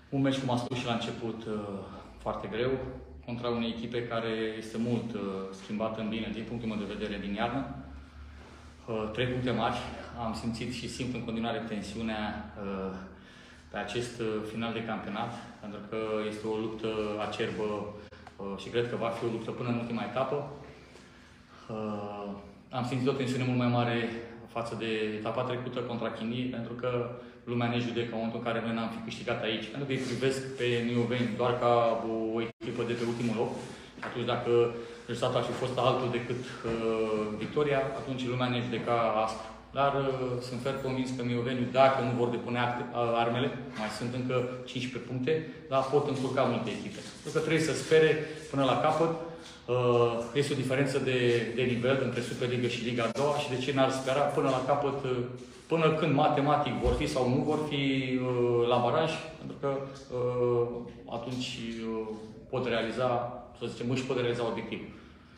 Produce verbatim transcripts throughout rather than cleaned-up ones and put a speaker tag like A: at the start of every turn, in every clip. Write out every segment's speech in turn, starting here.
A: Un meci, cum am spus și la început, foarte greu, contra unei echipe care este mult schimbată în bine, din punctul meu de vedere, din iarnă. Trei puncte mari. Am simțit și simt în continuare tensiunea pe acest final de campionat, pentru că este o luptă acerbă și cred că va fi o luptă până în ultima etapă. Am simțit o tensiune mult mai mare față de etapa trecută contra Chinii, pentru că lumea ne judecă în momentul în care noi n-am fi câștigat aici. Pentru că îi privesc pe Nioveni doar ca o echipă de pe ultimul loc. Și atunci, dacă rezultatul ar fi fost altul decât uh, victoria, atunci lumea ne judeca asta. Dar uh, sunt fer convins că Mioveniu, dacă nu vor depune acte, uh, armele, mai sunt încă cincisprezece puncte, dar pot încurca multe echipe. Pentru că trebuie să spere până la capăt. Uh, este o diferență de, de nivel între Superliga și Liga a doua și de ce n-ar spera până la capăt, uh, până când matematic vor fi sau nu vor fi uh, la baraj, pentru că uh, atunci uh, pot realiza, să zicem, își pot realiza obiectivul.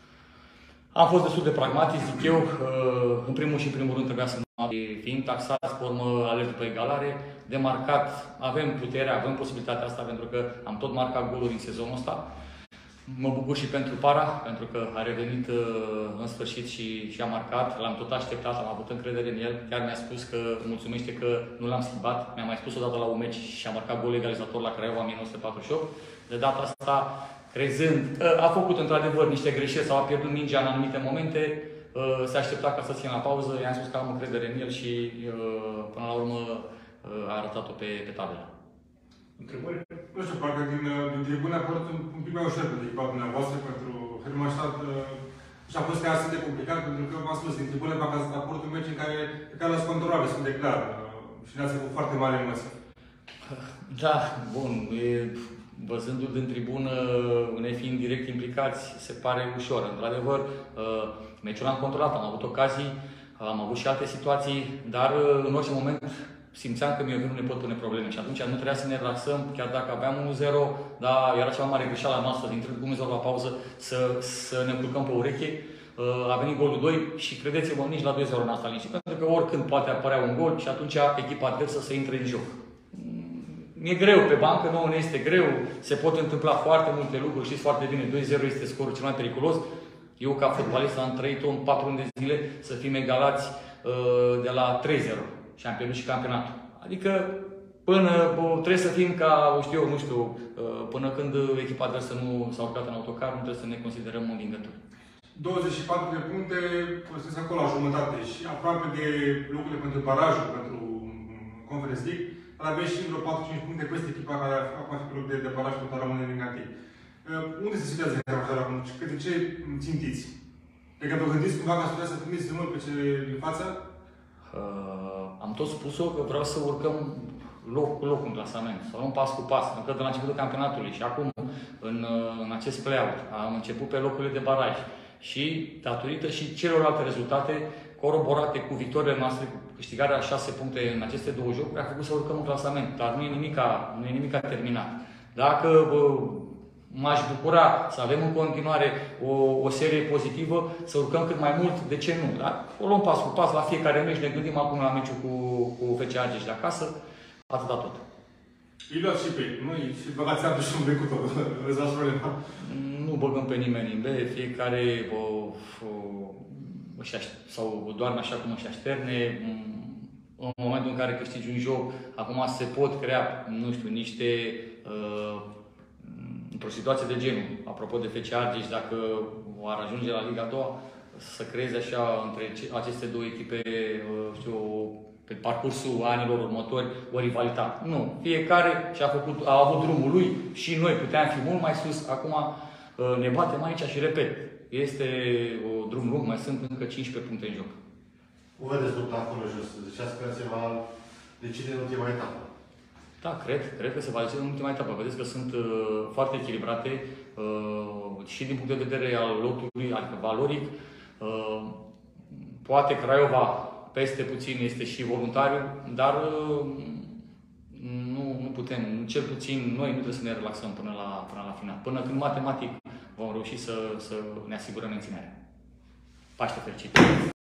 A: Am fost destul de pragmatic, zic eu. În primul și în primul rând trebuia să nu fiind taxați, pe urmă alerg după egalare. De marcat, avem puterea, avem posibilitatea asta, pentru că am tot marcat goluri în sezonul ăsta. Mă bucur și pentru Para, pentru că a revenit în sfârșit și, și a marcat. L-am tot așteptat, am avut încredere în el. Chiar mi-a spus că mulțumește că nu l-am schimbat. Mi-a mai spus odată la un meci și a marcat gol egalizator la Craiova în o mie nouă sute patruzeci și opt. De data asta, crezând, a făcut într-adevăr niște greșeli sau a pierdut mingea în anumite momente, se aștepta ca să țină la pauză, i-am spus că am încredere în el și până la urmă a arătat-o pe, pe tabelă.
B: Întrebări? Nu știu, parcă din, din tribune a părut un pic mai ușor pentru echipa dumneavoastră, pentru Hermannstadt. Și a fost chiar atât de complicat, pentru că v-am spus, din tribune parcă a părut un meci în care, pe care l-ați controlat destul de clar și ne-ați făcut foarte mare emoție.
A: Da, bun. E... Văzându-l din tribună, ne fiind direct implicați, se pare ușor. Într-adevăr, meciul am controlat, am avut ocazii, am avut și alte situații, dar în orice moment simțeam că Mioveniu ne pot pune probleme și atunci nu trebuia să ne relaxăm, chiar dacă aveam unu zero, dar era cea mai mare greșeală noastră, dintre unu zero la pauză, să, să ne culcăm pe ureche. A venit golul doi și credeți-mă, nici la doi zero n-am stat liniștit, pentru că oricând poate apărea un gol și atunci echipa adversă să intre în joc. E greu, pe bancă nouă ne este greu, se pot întâmpla foarte multe lucruri, știți foarte bine, doi zero este scorul cel mai periculos. Eu, ca fotbalist, am trăit-o în patru luni de zile să fim egalați uh, de la trei zero și am pierdut și campionatul. Adică, până uh, trebuie să fim ca, știu eu, nu știu, uh, până când echipa adversă nu s-a urcat în autocar, nu trebuie să ne considerăm învingători.
B: douăzeci și patru de puncte, sunteți acolo la jumătate și aproape de locurile pentru barajul, pentru Conference League. Aveți și vreo patru cinci puncte peste echipa care acum a făcut de, de baraj pentru a rămâne în negativ. Uh, unde se situează Hermannstadt acum? Către ce țintiți? Adică vă gândiți cumva că ați putea să primiți drumul pe ce din față?
A: Uh, am tot spus-o că vreau să urcăm loc cu loc în clasament, să luăm pas cu pas. Încă de la începutul campionatului și acum, în, în acest play-out, am început pe locurile de baraj. Și, datorită și celorlalte rezultate, coroborate cu victoriile noastre, cu câștigarea a șase puncte în aceste două jocuri, a făcut să urcăm în clasament. Dar nu e nimica, nu e nimica terminat. Dacă m-aș bucura să avem în continuare o, o serie pozitivă, să urcăm cât mai mult, de ce nu? Dar o luăm pas cu pas la fiecare meci, ne gândim acum la meciul cu, cu F C Argeș de acasă, atâta tot.
B: Îi luați și pe ei, nu? Și băgați apă și un bec cu tot, rezolvați problema.
A: Nu băgăm pe nimeni în B, fiecare o, o, sau doarme așa cum își așterne. În momentul în care câștigi un joc, acum se pot crea, nu știu, niște, uh, într-o situație de genul, apropo de F C Argeș, dacă ar ajunge la Liga a doua, să creeze așa între aceste două echipe, uh, știu, pe parcursul anilor următori, o rivalitate. Nu. Fiecare și-a făcut, a avut drumul lui și noi puteam fi mult mai sus. Acum uh, ne batem aici și repet, este o drum lung, mai sunt încă cincisprezece puncte în joc.
C: Cum vedeți lupta acolo jos? Ziceați că se va decide în ultima etapă.
A: Da, cred. Cred că se va decide în ultima etapă. Vedeți că sunt uh, foarte echilibrate uh, și din punct de vedere al lotului, adică valoric. Uh, poate Craiova peste puțin este și voluntariu, dar uh, nu, nu putem, cel puțin noi nu trebuie să ne relaxăm până la, până la final. Până când matematic vom reuși să, să ne asigurăm menținerea. Paște fericit!